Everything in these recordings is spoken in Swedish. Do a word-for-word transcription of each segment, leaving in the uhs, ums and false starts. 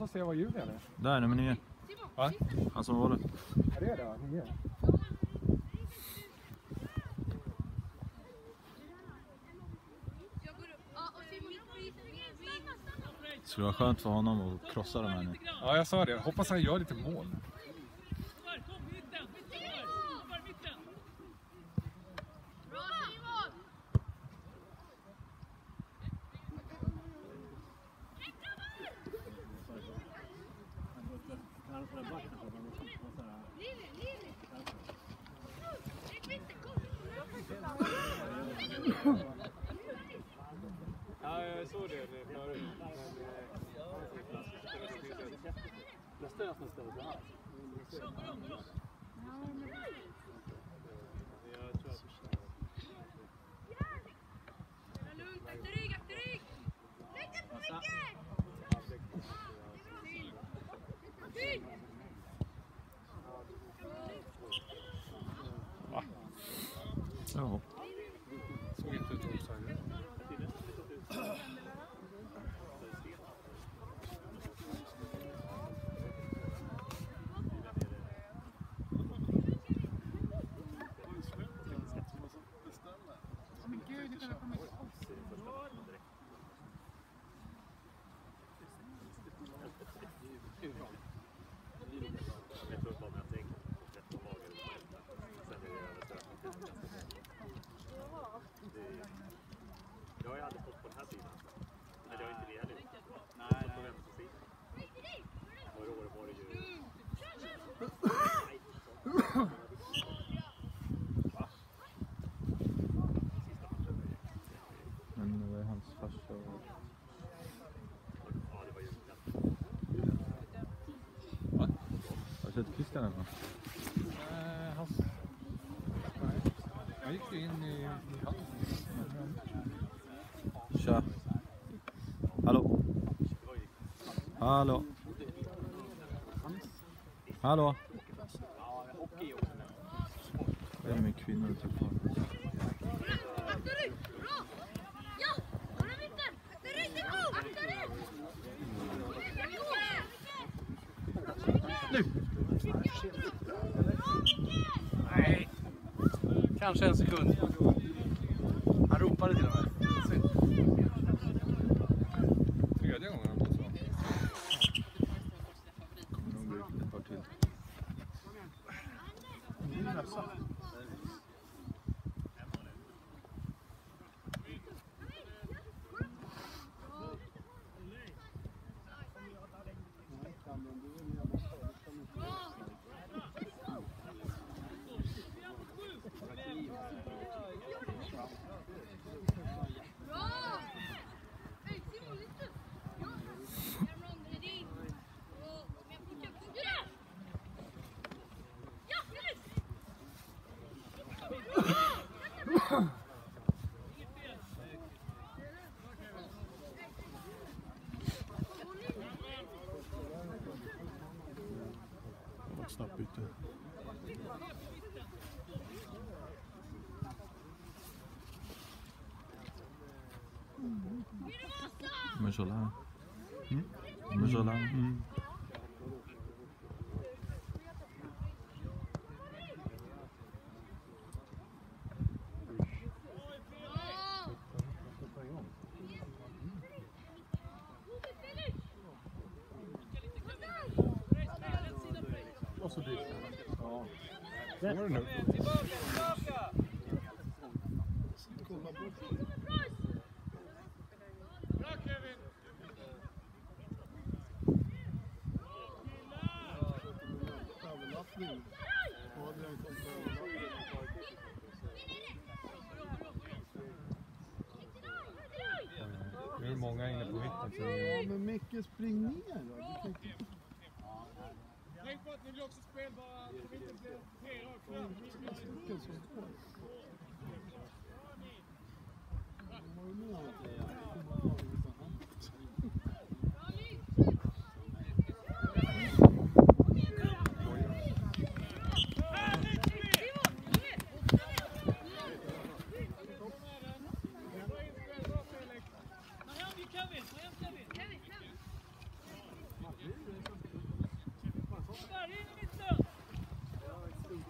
som ser vad Julian är. Där, nummer nio. Va? Han som var det. Ja, det är det va? Nio. Det skulle vara skönt för honom att krossa dem här nu. Ja, jag sa det. Hoppas han gör lite mål. Ja, jag såg det förut. Nästa är nästan större så här. Jag tror att... Lugnt, akta rygg, akta rygg! Lägg upp på mycket! Va? Ja. Såg inte ut också. Men gud, det kan komma Jag har ju aldrig fått på den här sidan. Men jag har inte det heller. Nej, på vänstersidan. Förra året var det ju... Men det var ju hans farsa och... Ja, det var ju... Va? Har du sett Christian eller? Nej, han... Nej. Han gick in i... Tja. Hallå. Hallå. Hallå. Det är min kvinna ute på. Akta rygg! Bra! Ja! Kolla mitten! Akta rygg! Akta rygg! Nu! Nej! Kanske en sekund. Han ropade till och med. Tredje gången han blåser. Kommer nog bli ett par till. Snabbt byte. Men så lär. Mm. Men så lär. Mm. Och så byter han. Ja. Får du nu? Kolla bort. Bra Kevin! Överlappning. Adrian kom på Nu är det många inne på mitten. Ja, men Micke, spring ner då. Du kan inte... Tänk på att ni blir också spelbara. Kom inte bli fel och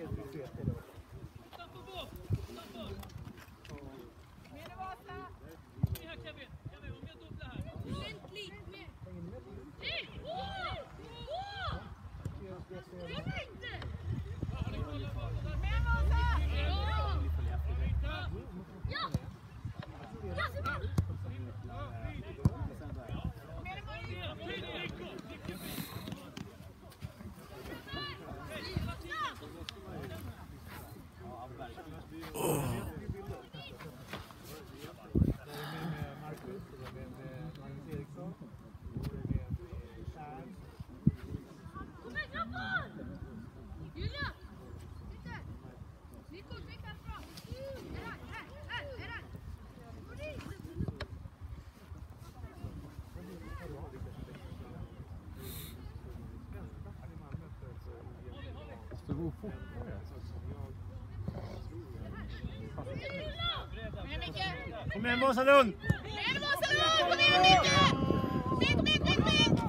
Det går fortare. Kom igen Vasalund! Kom igen Vasalund! Kom igen Micke! Micke, Micke, Micke!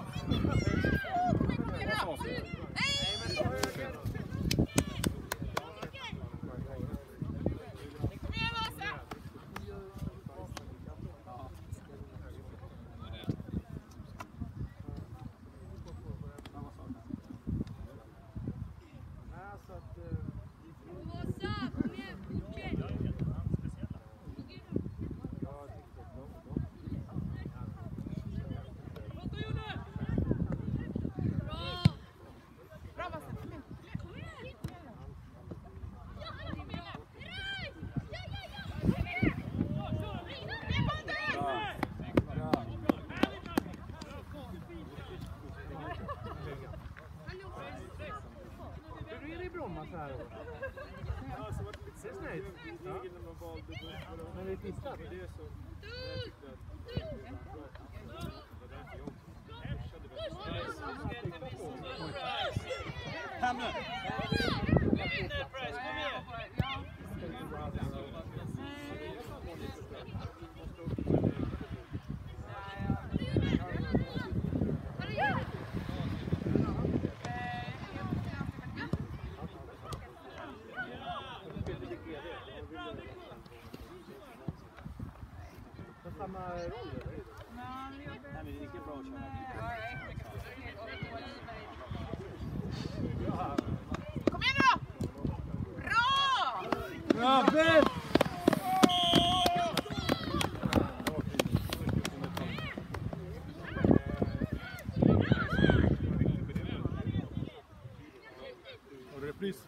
Repris.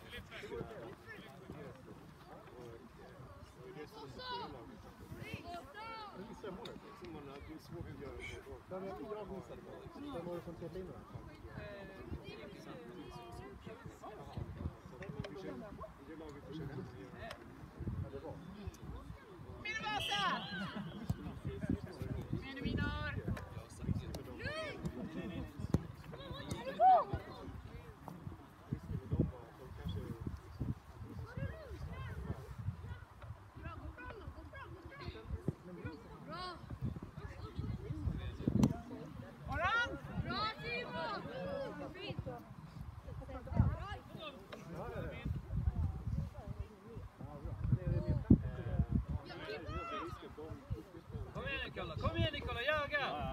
Kom igen Nikola, jaga!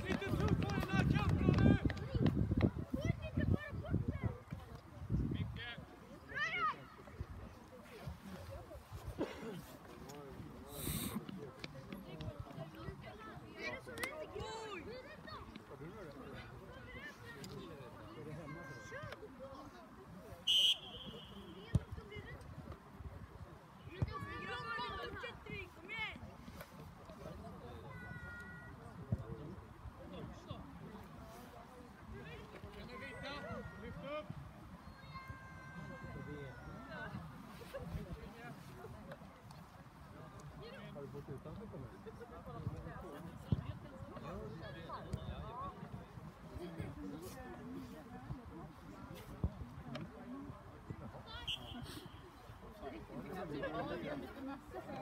Micke!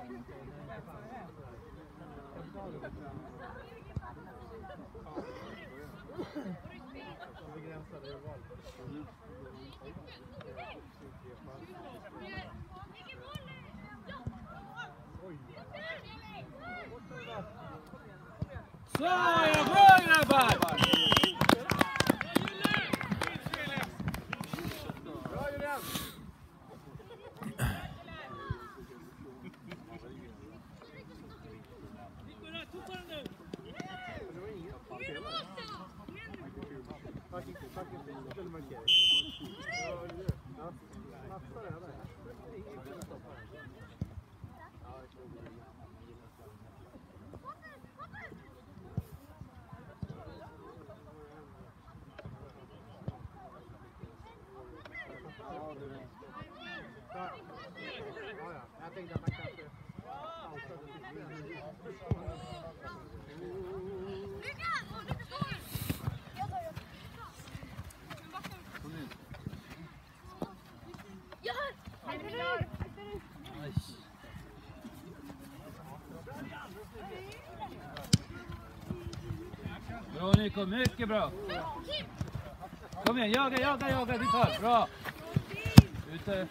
Så, ja, bra grabbar! Bra Julian! Jag tänkte att man kanske Bra Nico, mycket bra. Kom igen, jaga, jaga, jaga, du tar. Bra. Ute.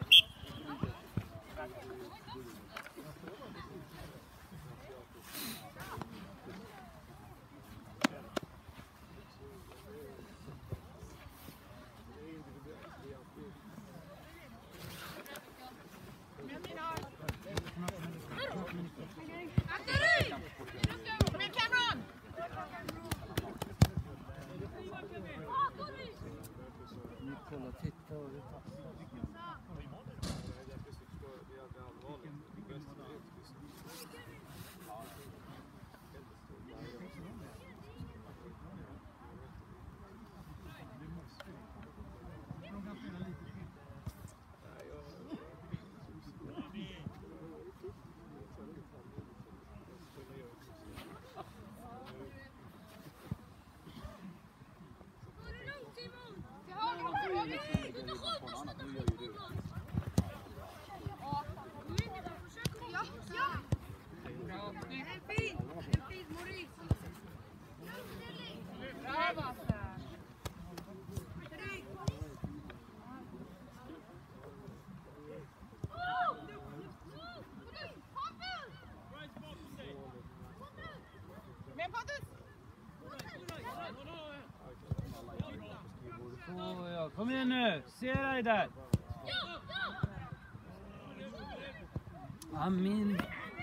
Så, ja, kom igen nu. Se dig där. Amin.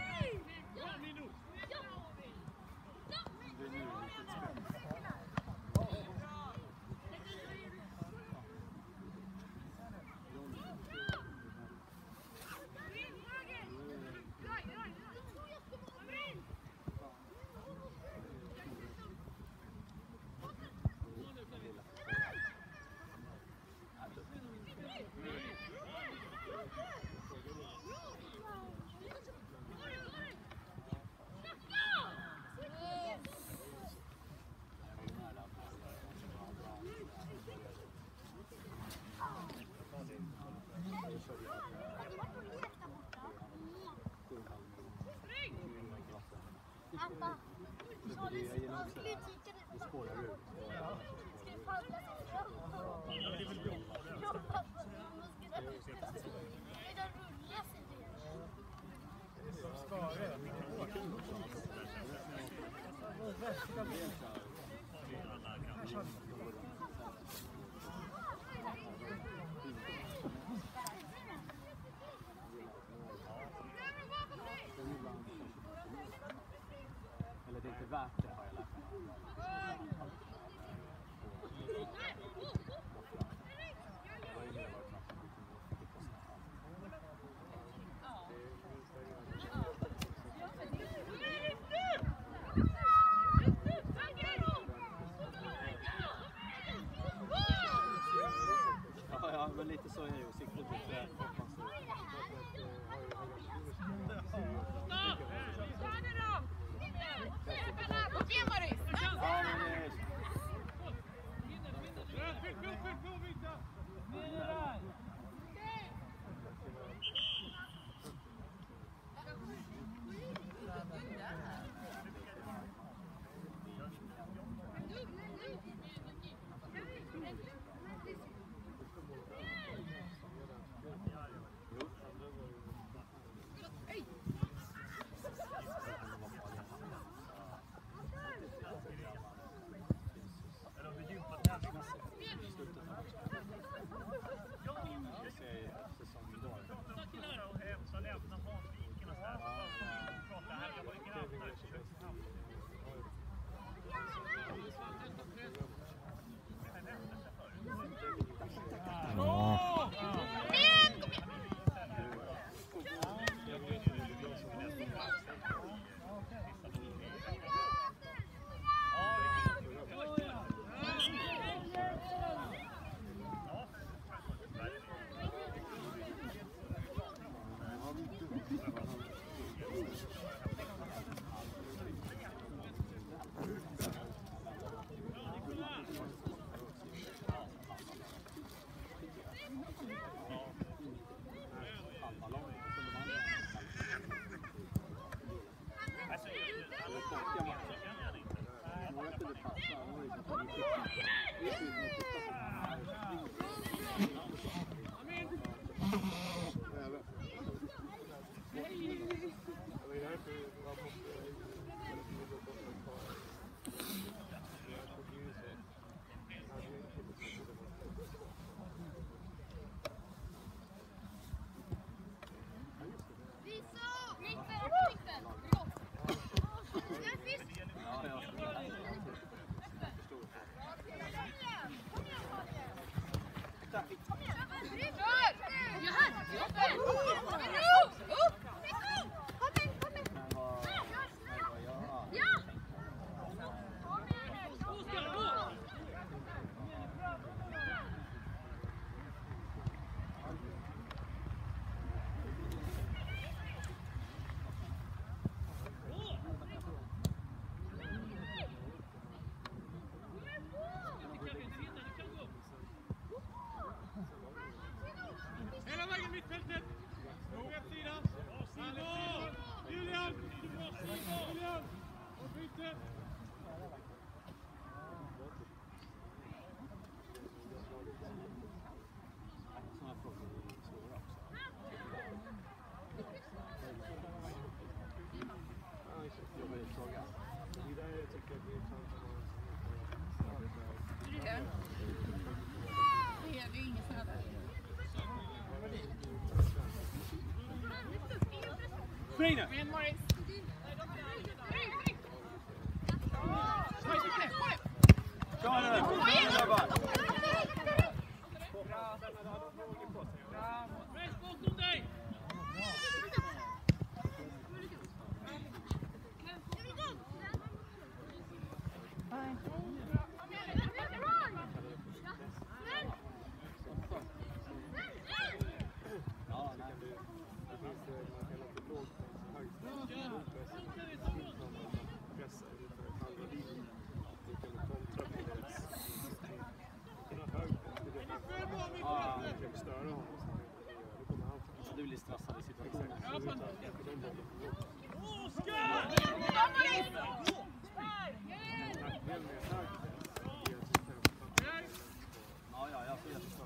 Eller det är inte värt det, har jag lärt mig. Ja, ja, men lite så är ju siktet lite Okej, Maris! ja, men det är... Hela vägen mittfältet. Rätt sida. Simon! Julian! Julian! Och byte. Frida! Kör nu! Du blir stressad i situationen. Ja, ja, jag får jättestörd.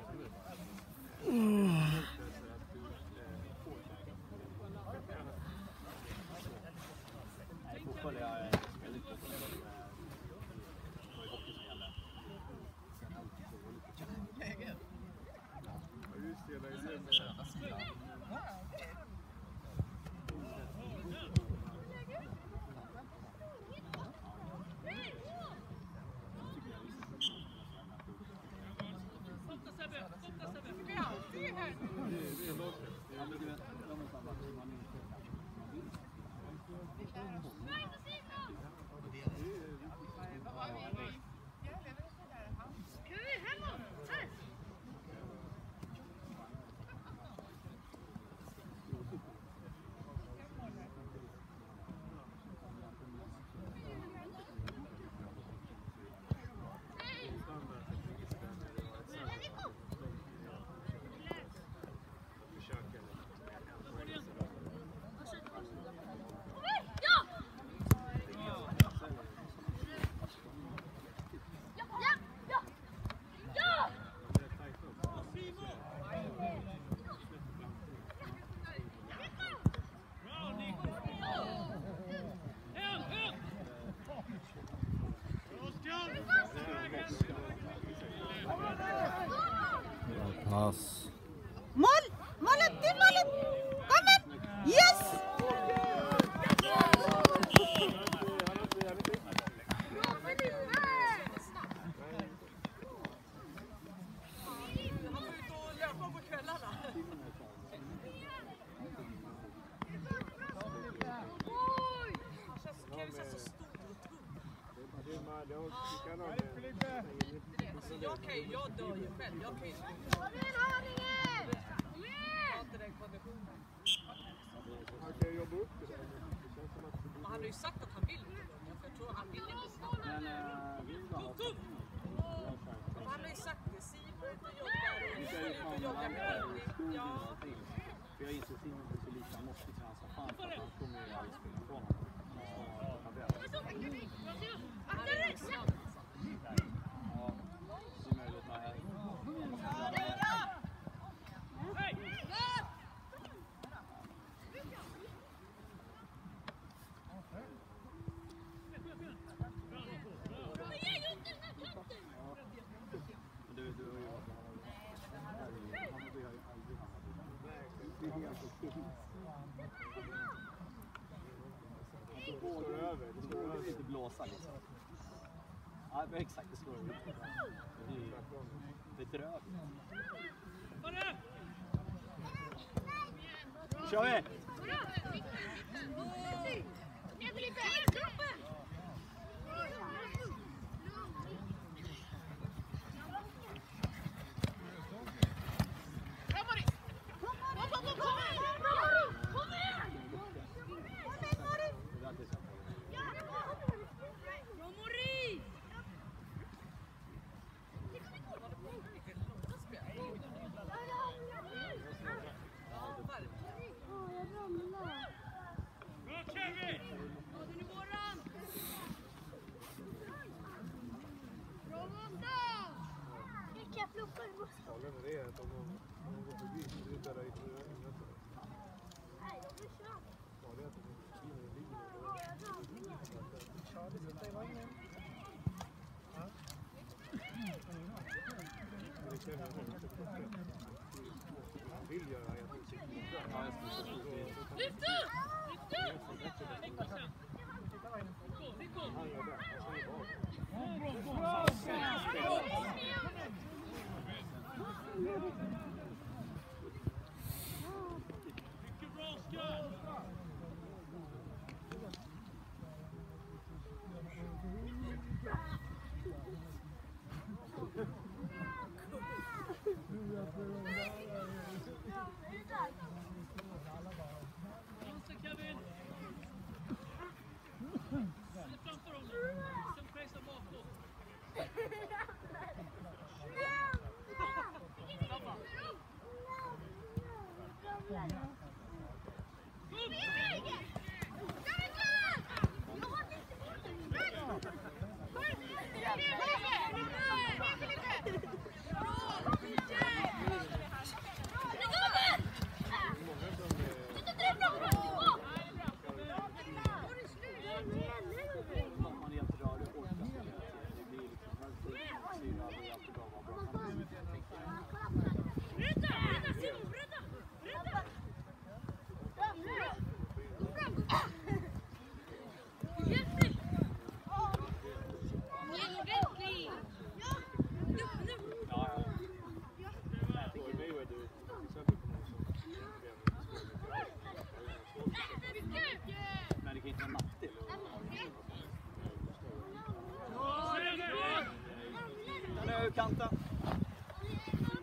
Nej, fotboll är jag väldigt populärt. Det var hockey som gäller. Just det, det är det. Pass. Mål! Målet! Till målet! Kommer! Yes! Okej, jag dör ju själv. Jag kan ju inte den konditionen. Han har ju sagt att han vill inte döma, för jag tror han vill inte stanna. Men han har ju sagt det. Simon inte jobbar och inte jobbar med övning. Ja. För jag inser Simon är så lite, han måste träna som fan för att han kommer ju aldrig spela ifrån honom. Akta dig! över. Det slår över. Det vill inte blåsa liksom. Ja, exakt, det slår över. Det är dröv. Kör vi! Farliga med det är att om de går förbi så är det där i inrättet. Nej, de blir kört. Farliga att de skriver en linje. Ja, det sitter i vagnen. Ja. Det känner jag inte. Han vill göra det. Lyft upp! Lyft upp! Han gör det. Han säger bak. Mycket bra, Oskar! Vänster, Kevin! Ställ framför honom! Sen pressa bakåt! Man är helt rörig och orkar. Det blir liksom väldigt syra och jättebra att vara bra. Bryta! Bryta! Simon! Bryta! Bryta! Hjälp mig! Hjälp mig! Ja! Nu! Nu! Ja, ja. För mig var det till exempel på någon som Men det kan inte vara nackdel. Nu, kanten.